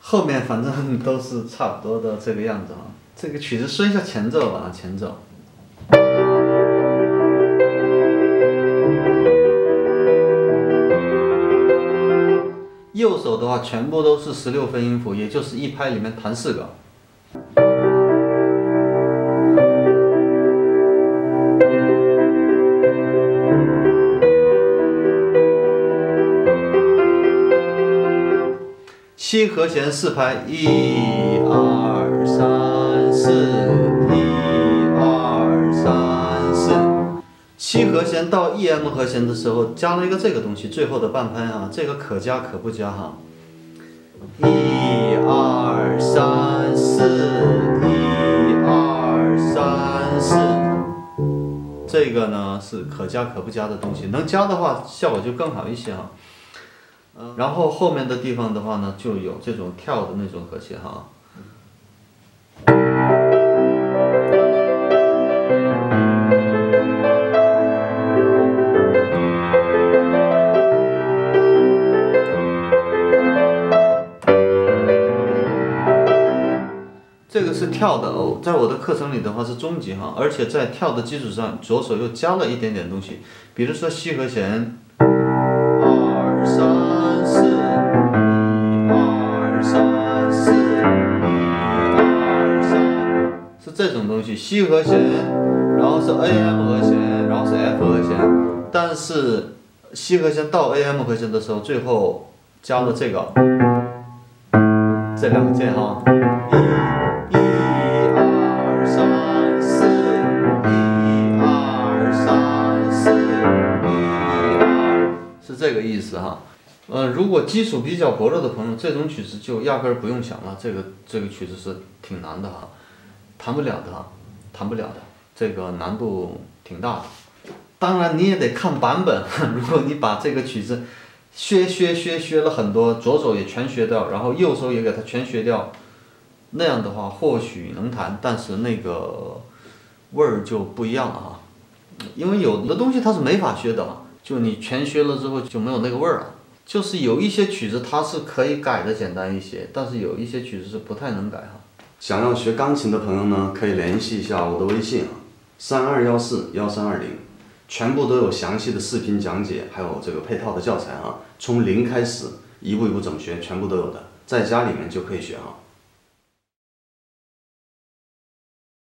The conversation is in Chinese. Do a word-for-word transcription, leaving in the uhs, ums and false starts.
后面反正都是差不多的这个样子啊。这个曲子说一下前奏吧，前奏。右手的话全部都是十六分音符，也就是一拍里面弹四个。七和弦四拍，一二三四，一二三四。七和弦到 E M 和弦的时候，加了一个这个东西，最后的半拍啊，这个可加可不加哈。一二三四，一二三四。这个呢是可加可不加的东西，能加的话效果就更好一些哈。然后后面的地方的话呢，就有这种跳的那种和弦哈。这个是跳的哦，在我的课程里的话是中级哈，而且在跳的基础上，左手又加了一点点东西，比如说西和弦，二三。这种东西，西和弦，然后是 A M 和弦，然后是 F 和弦，但是西和弦到 A M 和弦的时候，最后加了这个这两个键哈，一、一、二、三、四，一、二、三、四，一、二，是这个意思哈。呃，如果基础比较薄弱的朋友，这种曲子就压根儿不用想了，这个这个曲子是挺难的哈。弹不了的，弹不了的，这个难度挺大的。当然你也得看版本，如果你把这个曲子学学学学了很多，左手也全学掉，然后右手也给它全学掉，那样的话或许能弹，但是那个味儿就不一样了哈。因为有的东西它是没法学的，就你全学了之后就没有那个味儿了。就是有一些曲子它是可以改的简单一些，但是有一些曲子是不太能改哈。想要学钢琴的朋友呢，可以联系一下我的微信啊，三二幺四幺三二零，全部都有详细的视频讲解，还有这个配套的教材啊，从零开始，一步一步怎么学，全部都有的，在家里面就可以学啊。